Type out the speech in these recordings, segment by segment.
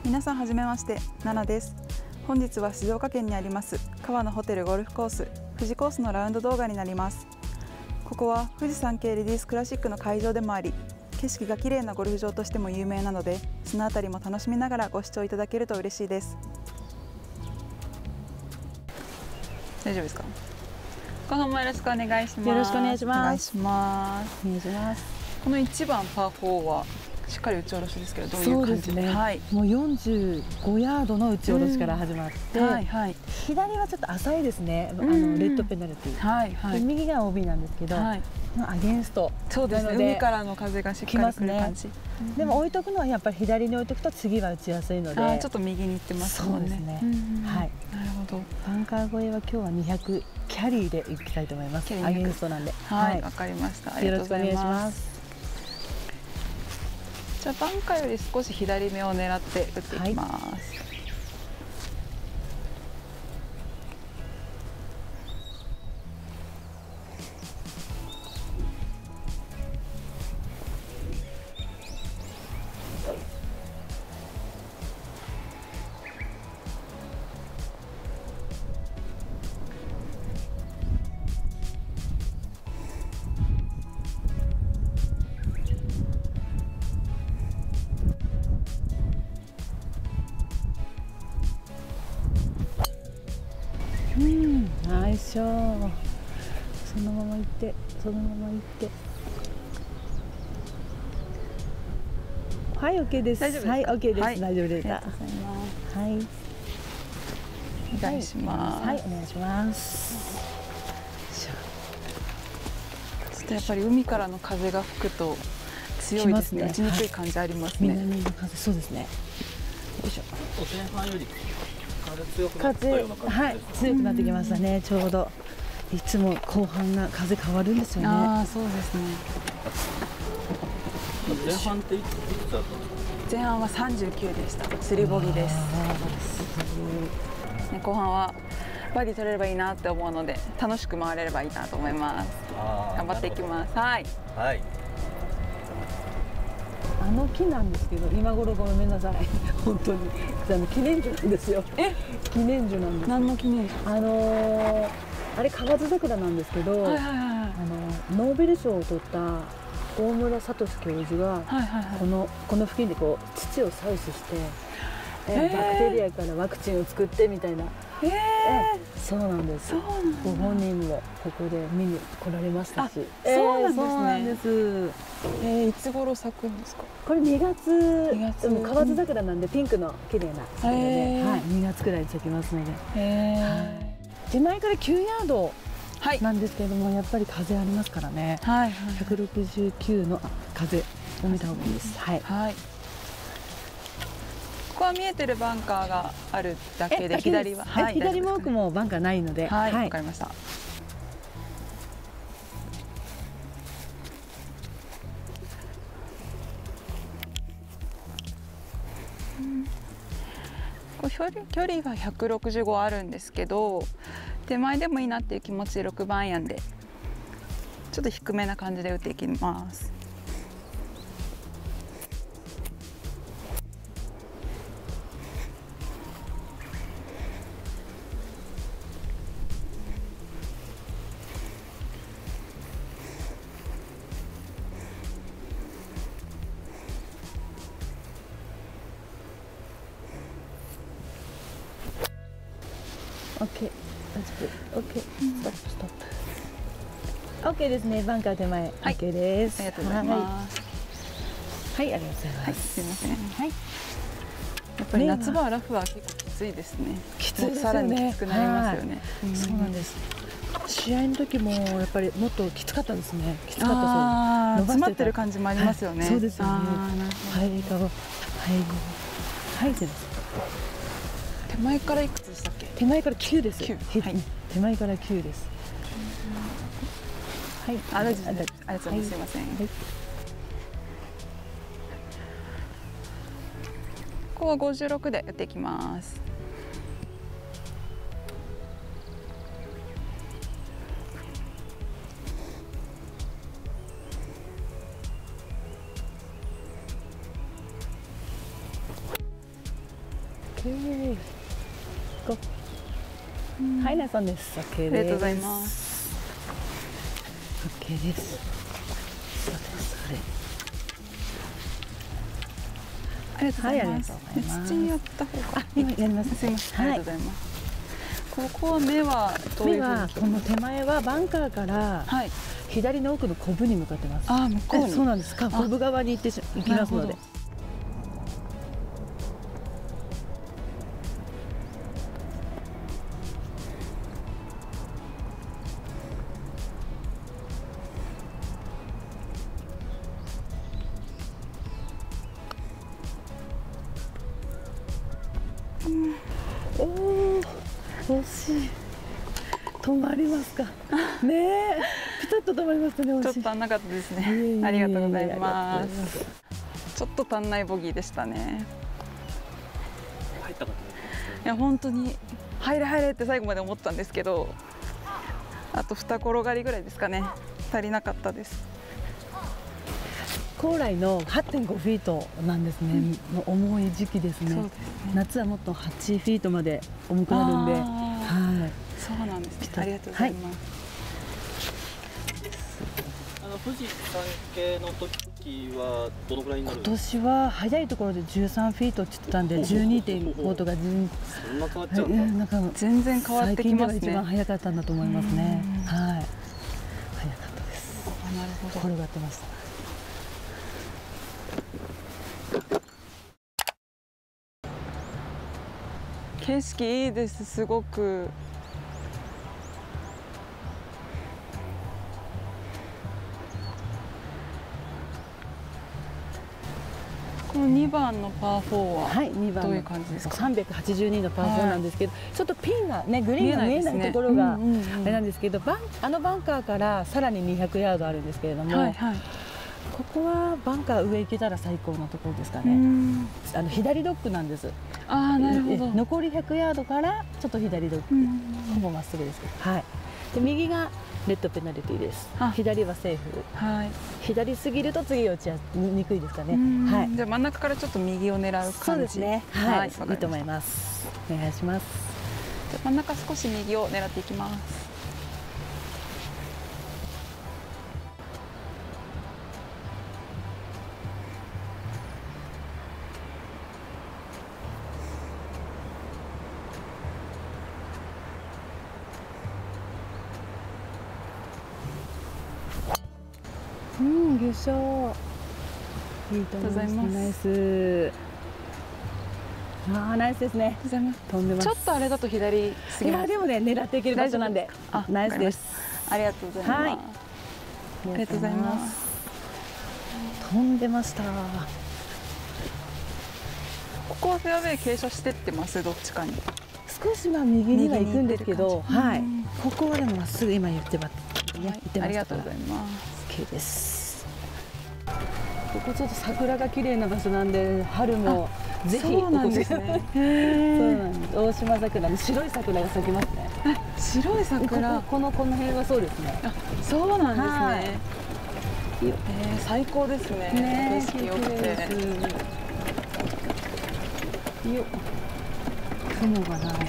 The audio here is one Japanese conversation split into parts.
皆さんはじめまして、ナナです。本日は静岡県にあります川のホテルゴルフコース富士コースのラウンド動画になります。ここは富士山系レディースクラシックの会場でもあり、景色が綺麗なゴルフ場としても有名なので、そのあたりも楽しみながらご視聴いただけると嬉しいです。大丈夫ですか？後半もよろしくお願いします。 よろしくお願いします。 お願いします。 お願いします。 この1番パー4はしっかり打ち下ろしですけど、どういう感じで？はい、 もう45ヤードの打ち下ろしから始まって、 はいはい、 左はちょっと浅いですね。レッドペナルティー、 はいはい、 右が OB なんですけど、アゲンスト、 そうですね、海からの風がしっかり来る感じ。 でも置いとくのはやっぱり左に置いとくと次は打ちやすいので、 ちょっと右に行ってますもんね。 そうですね。はい。 なるほど。 バンカー越えは今日は200キャリーで行きたいと思います。アゲンストなんで。 はい、わかりました。よろしくお願いします。じゃあバンカーより少し左目を狙って打っていきます。 ナイスショー。そのまま行って、そのまま行って。はい、OK です。はい、OK です。大丈夫です。ありがとうございます。はい。 お願いします。 はい、お願いします。 ちょっとやっぱり海からの風が吹くと強いですね。打ちにくい感じありますね。 南の風、そうですね。よいしょ。 前半より風強くなってきましたね。ちょうどいつも後半が風変わるんですよね。 ああ、そうですね。 前半っていくつだったんですか？ 前半は39でした。3ボギーです。後半はバーディー取れればいいなって思うので、楽しく回れればいいなと思います。頑張っていきます。はい。 はい。 あの木なんですけど、今頃ごめんなさい。本当に記念樹なんですよ。記念樹なんです。 何の記念樹？ あれ河津桜なんですけど、ノーベル賞を取った大村聡教授がこの付近でこう土を採取して、バクテリアからワクチンを作ってみたいな。そうなんです。ご本人もここで見に来られましたし。 そうなんですね。 いつ頃咲くんですか？ これ2月、でも河津桜なんでピンクの綺麗な桜で、2月くらいに咲きますので。手前から9ヤードなんですけれども、やっぱり風ありますからね。169の風を見た方がいいです。はい。 ここは見えてるバンカーがあるだけで、左は左も奥もバンカーないので。 はい、わかりました。距離は165あるんですけど、手前でもいいなっていう気持ちで6番アイアンでちょっと低めな感じで打っていきます。 OK、OK、ストップ、ストップ。OK ですね。バンカー手前、OK です。 ありがとうございます。 はい、ありがとうございます。 すみません。はい。やっぱり夏場はラフは結構きついですね。 きついですよね。 さらにきつくなりますよね。 そうなんです。試合の時もやっぱりもっときつかったですね。きつかったそう。 詰まってる感じもありますよね。 そうですよね。はい、はい、 手前からいくつでしたっけ？ 手前から9です。手前から9です。はい、 ありがとうございます。すみません。ここは56でやっていきます。 OK。ゴー。はい、ナイスオンです。OK です。 ありがとうございます。 OK です。そうです。 ありがとうございます。土にやった方が。今やります。すみません。ありがとうございます。ここは目はどういうふうに？ この手前はバンカーから左の奥のコブに向かってます。あ、向こうに。そうなんです。コブ側に行きますので。おお、惜しい。止まりますか。ねえ、ピタッと止まりましたね。 ちょっと足んなかったですね。ありがとうございます。ちょっと足んないボギーでしたね。 入ったかと思ってますね。 いや本当に入れ入れって最後まで思ったんですけど、あと2転がりぐらいですかね。足りなかったです。 高麗の 8.5 フィートなんですね、重い時期ですね。夏はもっと8フィートまで重くなるんで、はい、 そうなんですね。ありがとうございます。 富士山系の時はどのぐらいになるんですか？ 今年は早いところで13フィートって言ってたんで、12.5 とかそんな変わっちゃうんだ。 全然変わってきますね。 最近が一番早かったんだと思いますね。はい、早かったです。 なるほど。 転がってました。 景色いいです。すごく。この2番のパー4は、はい、2番どういう感じですか ？382のパー4なんですけど、ちょっとピンがね、グリーンが見えないところがあれなんですけど、あのバンカーからさらに200ヤードあるんですけれども、はいはい、ここはバンカー上行けたら最高のところですかね。左ドッグなんです。 あ、なるほど。 残り100ヤードからちょっと左ドッグ、ほぼまっすぐですけど、はい。で右がレッドペナルティです。左はセーフ。はい。左すぎると次落ちにくいですかね。はい。 じゃあ真ん中からちょっと右を狙う感じ。 そうですね。はい。いいと思います。お願いします。 じゃあ真ん中少し右を狙っていきます。 優勝。いいと思います。ナイス。ナイスですね。 飛んでます。ちょっとあれだと左すぎます。 いやでもね、狙っていける場所なんで、ナイスです。 ありがとうございます。はい、ありがとうございます。 飛んでました。 ここはフェアウェイ傾斜してってます？どっちかに。 少し右には行くんですけど、はい。ここはでもまっすぐ今言ってます。 ありがとうございます。 OK です。ここちょっと桜が綺麗な場所なんで、春もぜひ。 そうなんですね。そうなんです。大島桜の白い桜が咲きますね。 白い桜。 この辺はそうですね。 そうなんですね。最高ですね。景色良くて。 雲がない。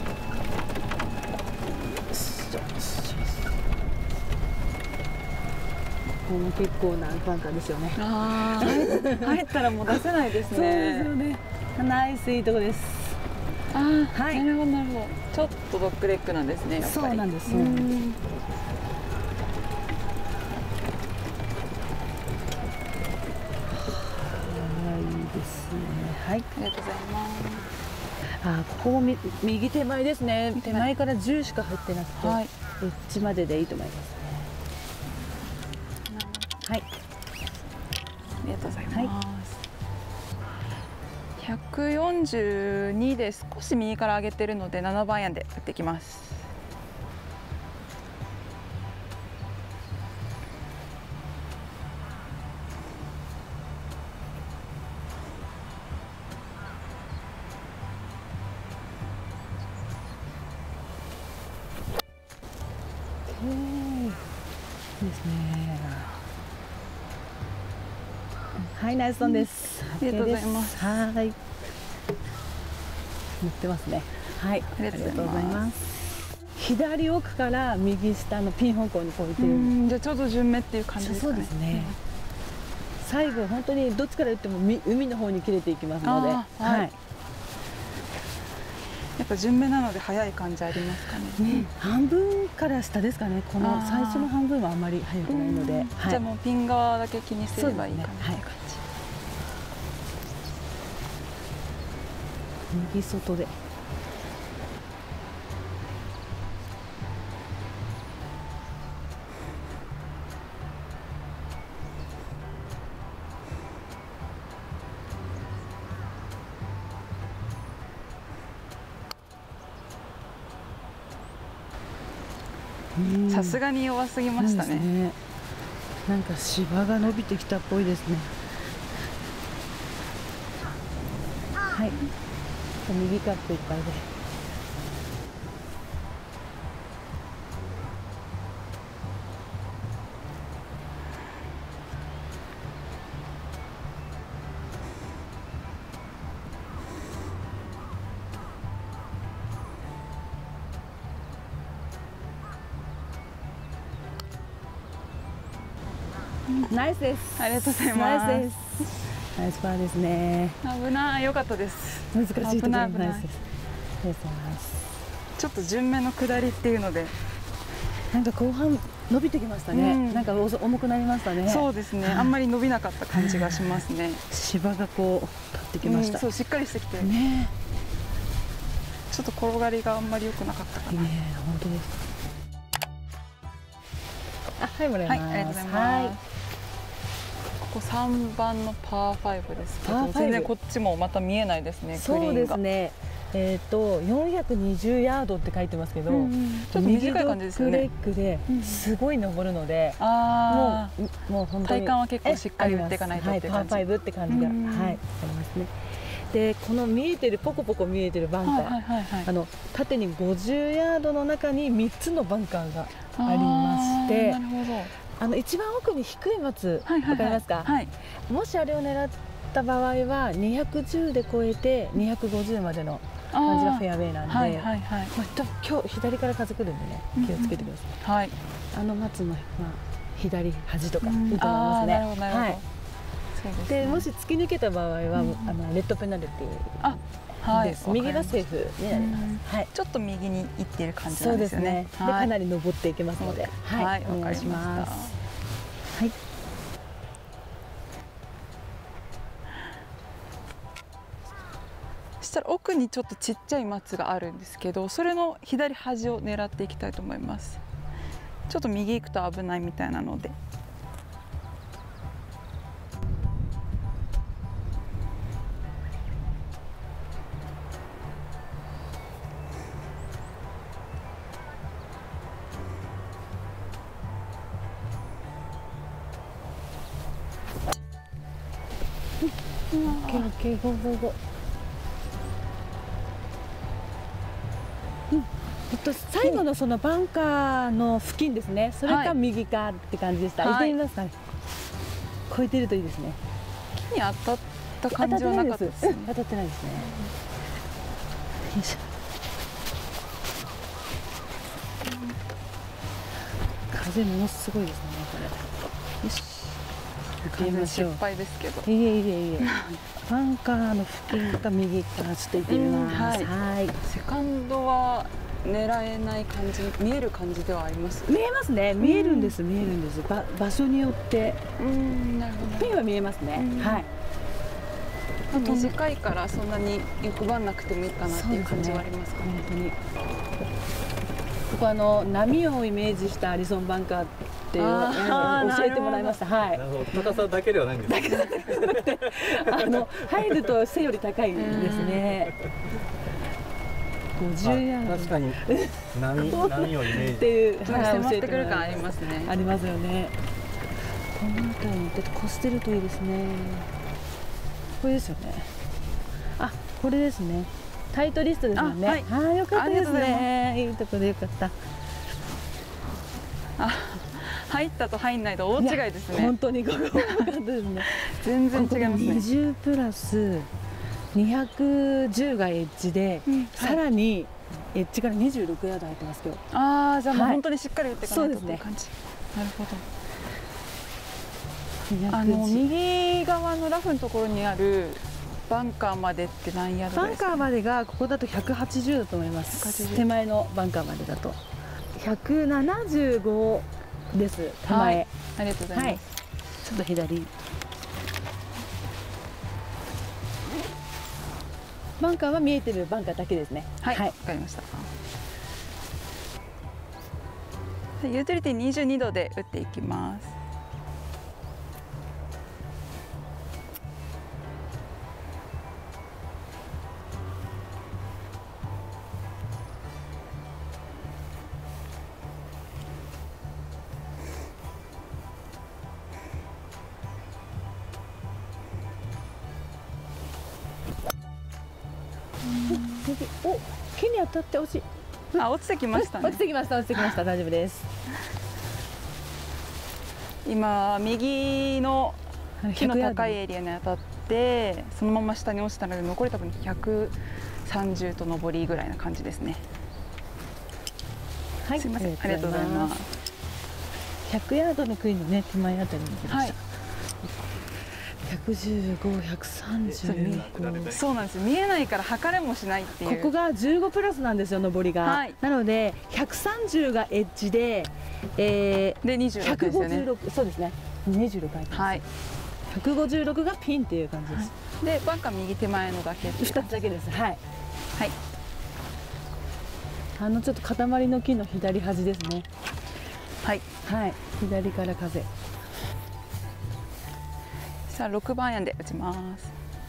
この結構なバンカーですよね。 入ったらもう出せないですね。 そうですよね。ナイス、いいとこです。 はい。なるほどなるほど。ちょっとドッグレッグなんですね。やっぱり。 そうなんです。 早いですね。 はい。 ありがとうございます。 ここも右手前ですね。手前から10しか入ってなくて、エッジまででいいと思います。はい。 ありがとうございます。142で少し右から上げてるので7番アイアンで打っていきます。 ですね。はい、ナイスオンです。 ありがとうございます。 はい。 乗ってますね。はい、 ありがとうございます。 左奥から右下のピン方向にこう行ってる。 じゃあちょうど順目っていう感じですかね。 そうですね。最後本当にどっちから打っても海の方に切れていきますので、はい。 やっぱ順目なので速い感じありますかね。 半分から下ですかね。この最初の半分はあんまり速くないので、 じゃあもうピン側だけ気にすればいいかなって感じ。 右外で。 さすがに弱すぎましたね。 なんか芝が伸びてきたっぽいですね。はい。右カップいっぱいで。ナイスです。 ありがとうございます。 ナイスです。ナイスパーですね。 危ない、良かったです。 難しいところナイスです。ありがとうございます。 ちょっと順目の下りっていうので、 なんか後半伸びてきましたね。なんか重くなりましたね。 そうですね。あんまり伸びなかった感じがしますね。 芝がこう立ってきました。 そう、しっかりしてきて。 ね。 ちょっと転がりがあんまり良くなかったかな。 本当です。はい、もらいます。 はい、ありがとうございます。ここ3番のパー5ですけど、全然こっちもまた見えないですね。 そうですね。420ヤードって書いてますけど、ちょっと短い感じですよね。 レッグですごい登るので、もう本当に体幹は結構しっかり打っていかないとって感じ。 パー5って感じがありますね。で、この見えてるポコポコ見えてるバンカー、縦に50ヤードの中に3つのバンカーがありまして、 なるほど。 一番奥に低い松、わかりますか？もしあれを狙った場合は210で越えて250までの感じがフェアウェイなんで、今日左から風来るんでね、気をつけてください。松の左端とかいいと思いますね。で、もし突き抜けた場合はレッドペナルティです。右がセーフになります。 ちょっと右に行っている感じなんですよね。 で、かなり登っていきますので、 はい、お願いします。 はい。 そしたら奥にちょっとちっちゃい松があるんですけど、それの左端を狙っていきたいと思います。ちょっと右行くと危ないみたいなので。 最後のそのバンカーの付近ですね。それか右かって感じでした。行ってみますかね。越えてるといいですね。 木に当たった感じはなかったですね。 当たってないですね。よいしょ。風ものすごいですね、これ。よし。行ってみましょう。 失敗ですけど。 いえ。バンカーの付近か右からちょっと行ってみます。はい。 セカンドは狙えない感じ、見える感じではあります。 見えますね。見えるんです。場所によって。 なるほど。 ピンは見えますね。はい。 短いからそんなに欲張んなくてもいいかなっていう感じはありますかね。 本当に。ここ波をイメージしたアリソンバンカーっていう教えてもらいました。はい。 高さだけではないんです。 入ると背より高いですね。50ヤード。 確かに波をイメージっていう迫ってくる感ありますね。 ありますよね。この辺りに越してるといいですね。これですよね。これですね。タイトリストですもんね。よかったですね。いいところでよかった。 入ったと入んないと大違いですね。 本当にここ良かったですね。 全然違いますね。 20プラス 210がエッジで、さらにエッジから26ヤード入ってます今日。 ああ、じゃあもう本当にしっかり打っていかないとっていう感じ。なるほど。右側のラフのところにあるバンカーまでって何ヤードぐらいですか？ バンカーまでがここだと180だと思います。手前のバンカーまでだと175です。手前、 ありがとうございます。 ちょっと左。バンカーは見えてるバンカーだけですね。 はい、わかりました。ユーティリティ22度で打っていきます。 お、木に当たって落ち。 あ、落ちてきましたね。 落ちてきました。落ちてきました。大丈夫です。 今右の木の高いエリアに当たってそのまま下に落ちたので残り多分130と上りぐらいな感じですね。 はい、 すみません、ありがとうございます。 100ヤードの杭のね手前あたりに来ました。115、135。 そうなんですよ。見えないから測れもしないっていう。 ここが15プラスなんですよ、上りが。はい、なので130がエッジで、 で26ですよね。 156、そうですね。26入ってます。はい。156がピンっていう感じです。 でバンカー右手前のだけ。 2つだけです。はい。 はい。 ちょっと塊の木の左端ですね。 はい。 はい。左から風。 さあ6番アイアンで打ちます。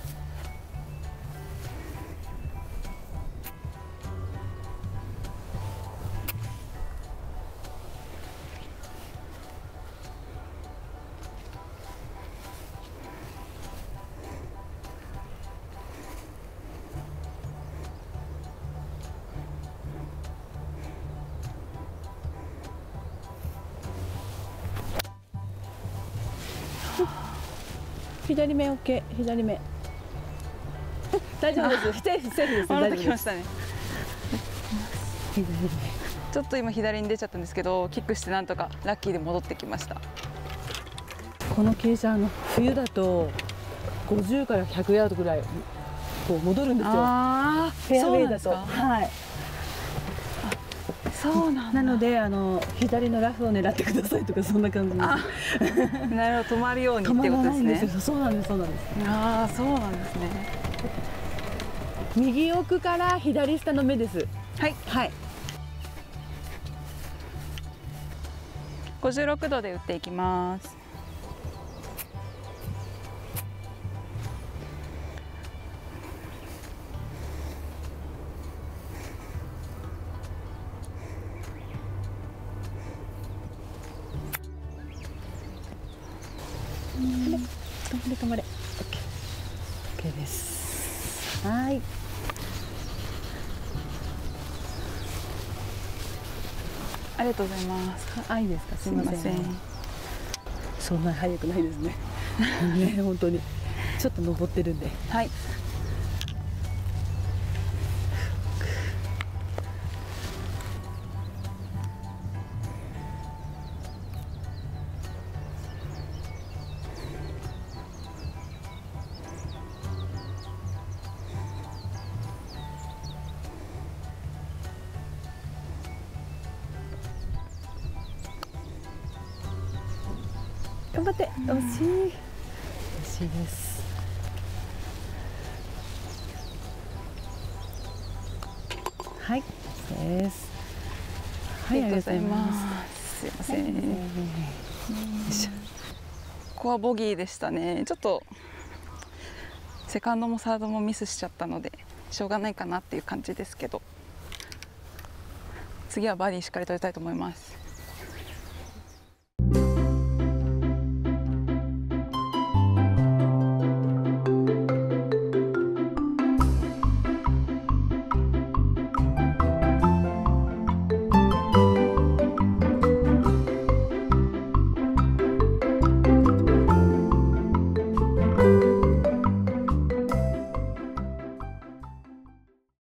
左目 OK、左目大丈夫です。セーフです。 戻ってきましたね。 左目ちょっと今左に出ちゃったんですけど、キックしてなんとかラッキーで戻ってきました。 この傾斜冬だと50から100ヤードぐらいこう戻るんですよ。フェアウェイだと。はい。 そうなんだ。 なので左のラフを狙ってくださいとかそんな感じです。 なるほど、止まるようにってことですね。 そうなんです。そうなんです。 ああ、そうなんですね。 右奥から左下の目です。 はい。 はい。 56度で打っていきます。 止まれ。OK です。はい。 ありがとうございます。 あ、いいですか。すみません。そんな早くないですね。ね、本当に。ちょっと登ってるんで。 はい。 頑張って。惜しい。惜しいです。はい。です。 はい、ありがとうございます。すいません。ここはボギーでしたね。ちょっとセカンドもサードもミスしちゃったのでしょうがないかなっていう感じですけど、次はバーディーしっかり取りたいと思います。